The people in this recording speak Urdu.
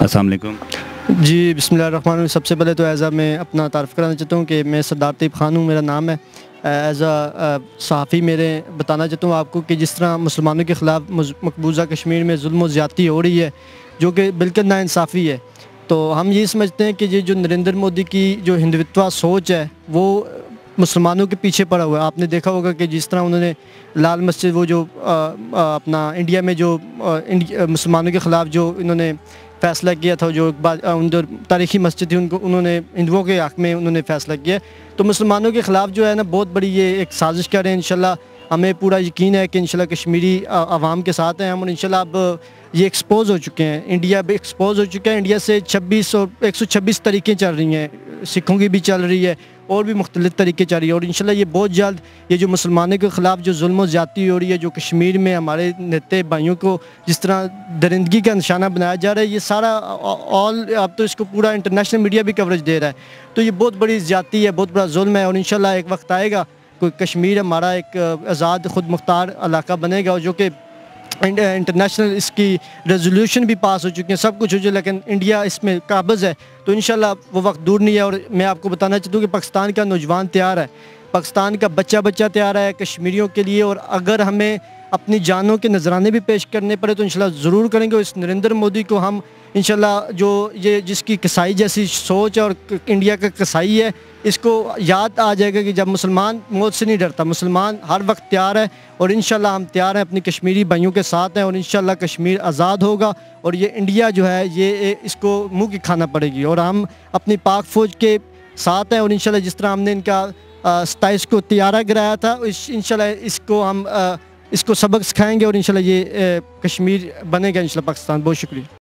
السلام علیکم جی بسم اللہ الرحمن الرحیم۔ سب سے پہلے تو ایز میں اپنا تعارف کرانا چاہتا ہوں کہ میں سردار طیب خان ہوں، میرا نام ہے۔ ایز صحافی میرے بتانا چاہتا ہوں آپ کو کہ جس طرح مسلمانوں کے خلاف مقبوضہ کشمیر میں ظلم و زیادتی ہو رہی ہے جو کہ بالکل ناانصافی ہے، تو ہم یہ سمجھتے ہیں کہ یہ جو نریندر مودی کی جو ہندوتوا سوچ ہے وہ مسلمانوں کے پیچھے پڑا ہوا ہے۔ آپ نے دیکھا ہوگا کہ جس طرح انہوں نے لال مسجد وہ جو اپنا انڈیا میں جو مسلمانوں کے خلاف جو انہوں نے فیصلہ کیا تھا، جو تاریخی مسجد تھی ان کو انہوں نے ہندوؤں کے حق میں انہوں نے فیصلہ کیا، تو مسلمانوں کے خلاف جو ہے نا بہت بڑی یہ ایک سازش کر رہے ہیں۔ انشاءاللہ ہمیں پورا یقین ہے کہ انشاءاللہ کشمیری عوام کے ساتھ ہیں ہم، اور انشاءاللہ اب یہ ایکسپوز ہو چکے ہیں، انڈیا بھی ایکسپوز ہو چکا ہے۔ انڈیا سے 126 طریقیں چل رہی ہیں، سکھوں کی بھی چل رہی ہے اور بھی مختلف طریقے چل رہی ہے، اور انشاءاللہ یہ بہت جلد یہ جو مسلمانوں کے خلاف جو ظلم و زیادتی ہو رہی ہے، جو کشمیر میں ہمارے نہتے بھائیوں کو جس طرح درندگی کا نشانہ بنایا جا رہا ہے، یہ سارا اب تو اس کو پورا انٹرنیشنل میڈیا بھی کوریج دے رہا ہے، تو یہ بہت بڑی زیادتی ہے، بہت بڑا ظلم ہے، اور انشاءاللہ ایک وقت آئے گا کوئی کشمیر ہمارا ایک آزاد خود مختار علاقہ بنے گا، اور جو کہ انٹرنیشنل اس کی ریزولوشن بھی پاس ہو چکی ہیں، سب کچھ ہو جائے، لیکن انڈیا اس میں قابض ہے، تو انشاءاللہ وہ وقت دور نہیں ہے۔ اور میں آپ کو بتانا چاہتا ہوں کہ پاکستان کا نوجوان تیار ہے، پاکستان کا بچہ تیار ہے کشمیریوں کے لیے، اور اگر ہمیں اپنی جانوں کے نذرانے بھی پیش کرنے پڑے تو انشاءاللہ ضرور کریں گے۔ اس نریندر مودی کو ہم انشاءاللہ جو یہ جس کی قصائی جیسی سوچ ہے اور انڈیا کا قصائی ہے، اس کو یاد آ جائے گا کہ جب مسلمان موت سے نہیں ڈرتا، مسلمان ہر وقت تیار ہے، اور انشاءاللہ ہم تیار ہیں، اپنی کشمیری بھائیوں کے ساتھ ہیں، اور انشاءاللہ کشمیر آزاد ہوگا، اور یہ انڈیا جو ہے یہ اس کو منہ کی کھانا پڑے گی، اور ہم اپنی پاک فوج کے ساتھ ہیں، اور انشاءاللہ جس طرح ہم نے ان کا 27 کو طیارہ گرایا تھا، انشاءاللہ اس کو سبق سکھائیں گے، اور انشاءاللہ یہ کشمیر بنے گا انشاءاللہ پاکستان۔ بہت شکریہ۔